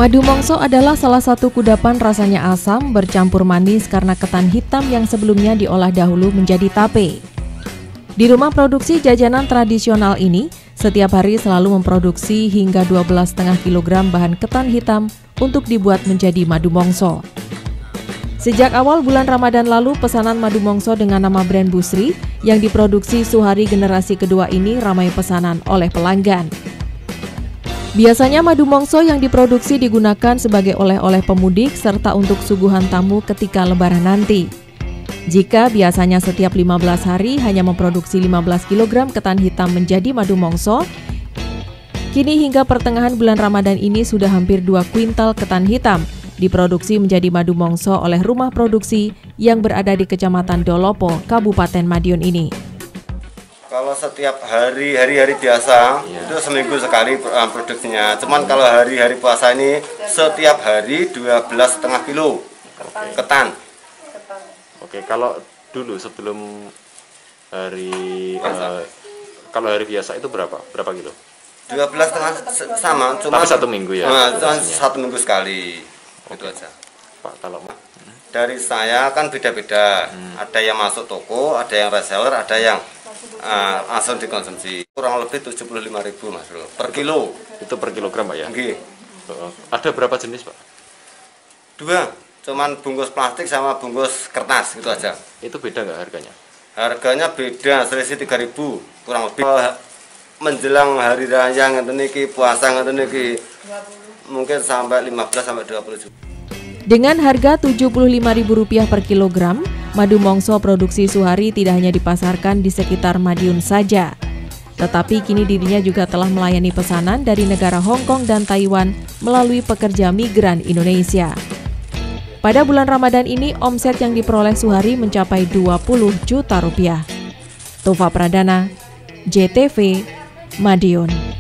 Madu mongso adalah salah satu kudapan rasanya asam bercampur manis karena ketan hitam yang sebelumnya diolah dahulu menjadi tape. Di rumah produksi jajanan tradisional ini, setiap hari selalu memproduksi hingga 12,5 kg bahan ketan hitam untuk dibuat menjadi madu mongso. Sejak awal bulan Ramadan lalu, pesanan madu mongso dengan nama brand Busri yang diproduksi Suhari generasi kedua ini ramai pesanan oleh pelanggan. Biasanya madu mongso yang diproduksi digunakan sebagai oleh-oleh pemudik serta untuk suguhan tamu ketika lebaran nanti. Jika biasanya setiap 15 hari hanya memproduksi 15 kg ketan hitam menjadi madu mongso, kini hingga pertengahan bulan Ramadan ini sudah hampir 2 kuintal ketan hitam diproduksi menjadi madu mongso oleh rumah produksi yang berada di Kecamatan Dolopo, Kabupaten Madiun ini. Kalau setiap hari-hari biasa itu seminggu sekali produksinya. Cuman kalau hari-hari puasa ini setiap hari 12,5 kilo ketan. Oke, kalau dulu sebelum hari kalau hari biasa itu berapa kilo? 12,5 sama, cuma tapi satu minggu ya. Satu minggu sekali. Itu aja. Pak, kalau dari saya kan beda-beda. Ada yang masuk toko, ada yang reseller, ada yang langsung dikonsumsi. Kurang lebih 75.000 Mas Bro, per kilo. Itu per kilogram Pak ya? Nggih. Ada berapa jenis Pak? 2, cuman bungkus plastik sama bungkus kertas gitu aja. Itu beda nggak harganya? Harganya beda, selisih 3.000 kurang lebih. Menjelang hari raya ngeten iki, puasa ngeten iki, mungkin sampai 15 sampai 20 juta. Dengan harga Rp75.000 per kilogram, madu mongso produksi Suhari tidak hanya dipasarkan di sekitar Madiun saja, tetapi kini dirinya juga telah melayani pesanan dari negara Hong Kong dan Taiwan melalui pekerja migran Indonesia. Pada bulan Ramadan ini, omset yang diperoleh Suhari mencapai Rp20 juta. Tova Pradana, JTV, Madiun.